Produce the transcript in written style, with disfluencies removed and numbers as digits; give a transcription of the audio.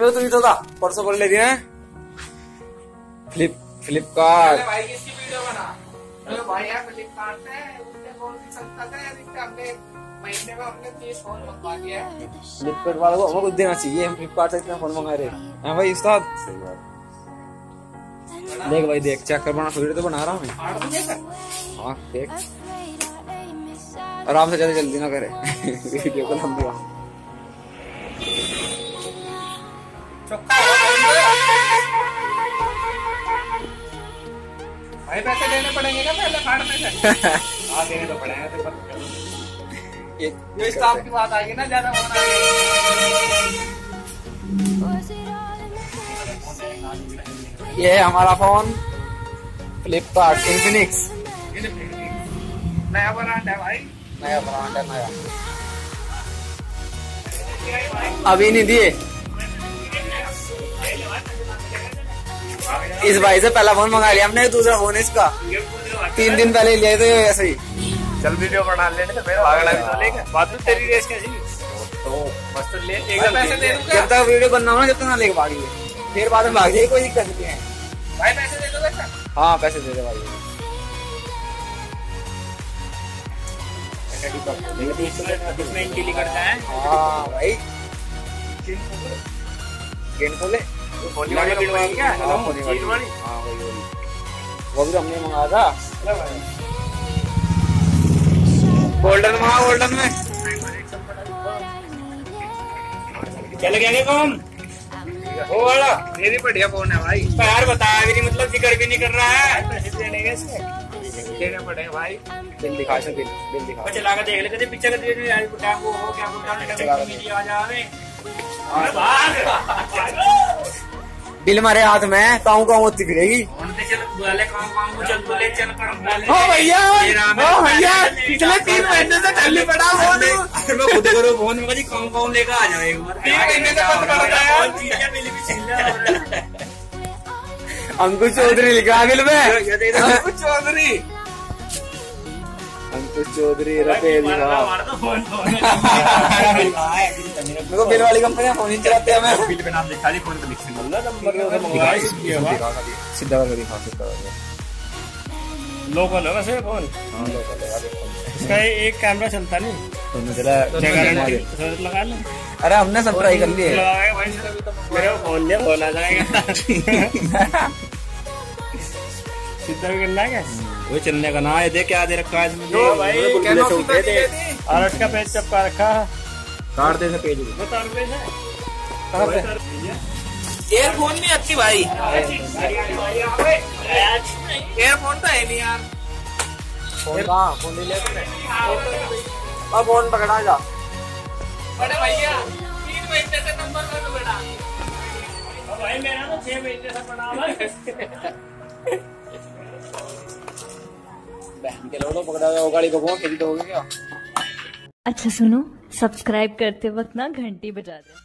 तू ही तो था परसों कर ले दिया है फ्लिपकार्ट। भाई किसकी वीडियो बना? तो भाई यार फ्लिपकार्ट पे उसने कौन सी संस्था है जिससे हमने महीने में अपने 30 फोन मंगवा दिया है। फ्लिपकार्ट वालों को हमें कुछ देना चाहिए, हम फ्लिपकार्ट से इतना फोन मंगा रहे हैं भाई उस्ताद। देख भाई देख चेक कर, बना वीडियो तो बना रहा हूँ मैं। हाँ देख आराम से, ज्यादा जल्दी ना करे वीडियो को लंबी। भाई पैसे देने पड़ेंगे ना पहले फाड़ने से। हाँ देने तो पड़ेंगे तो ये स्टाफ की बात आएगी ना ज्यादा होना। ये है हमारा फोन फ्लिपकार्ट इन्फिनिक्स, नया ब्रांड है भाई, नया ब्रांड है नया, अभी नहीं दिए। इस भाई से पहला फोन मंगा लिया हमने, दूसरा फोन इसका 3 दिन पहले लिए थे ऐसे ही। चल वीडियो बना लेने तो फिर भागना भी तो लेगा। बाद में तेरी रेस कैसी तो बस तो ले एकदम पैसे दे दूंगा। जब तक वीडियो बनना हो ना जब तक ना लेके भागी, फिर बाद में भाग जाएगी, कोई दिक्कत नहीं है। भाई पैसे दे दो वैसा। हाँ पैसे दे दे भाई। किसमें इंटीली करता है? हाँ भाई गेंद खोले होली वाली गिरवाएंगे क्या? हाँ वही वो भी हमने मंगाया था। गोल्डन मंगा, गोल्डन में चल गया कौन वो वाला? ये भी बढ़िया फोन है भाई। यार बताया भी नहीं, मतलब जिक्र भी नहीं कर रहा है। पैसे देने के देने पड़ेंगे भाई। बिल दिखा से बिल दिखा चला कर देख लेते पीछे का क्या बिल हमारे हाथ में काऊ काऊ होती फिरेगी। हाँ भैया पिछले 3 महीने से ठल्ली पड़ा फोन, मैं खुद करो फोन में जी कौन कौन लेकर आ जाओ एक बार। 3 महीने से बंद पड़ा है। अंकुश चौधरी लिखा बिल में, अंकुश चौधरी मेरे को बिल वाली कंपनी फोन ही चलाते हैं। मैं बिल पे नाम लिखा दी, फोन पे लिख नंबर सीधा करके दिखा, सीधा करके लोकल है वैसे फोन। हाँ लोकल है इसका एक कैमरा चलता नहीं, लगा ले। अरे हमने सब ट्राई कर लिए, मेरे फोन नहीं बोला जाएगा। सीधा भी करना है क्या? वो चलने का ना है, देख क्या दे रखा है इसमें। और उसका पेज चपका रखा है, काट दे पेज। एयरफोन नहीं अच्छी भाई, एयरफोन तो है नहीं यार। फोन कहाँ, फोन ले ले अब फोन पकड़ा जा। अरे भैया 3 महीने से नंबर कर बेटा भाई, मेरा तो 6 महीने से पड़ा हुआ है। बहन के लोगों पकड़ा हुआ गाड़ी को खेल तो हो गया। अच्छा सुनो, सब्सक्राइब करते वक्त ना घंटी बजा दे।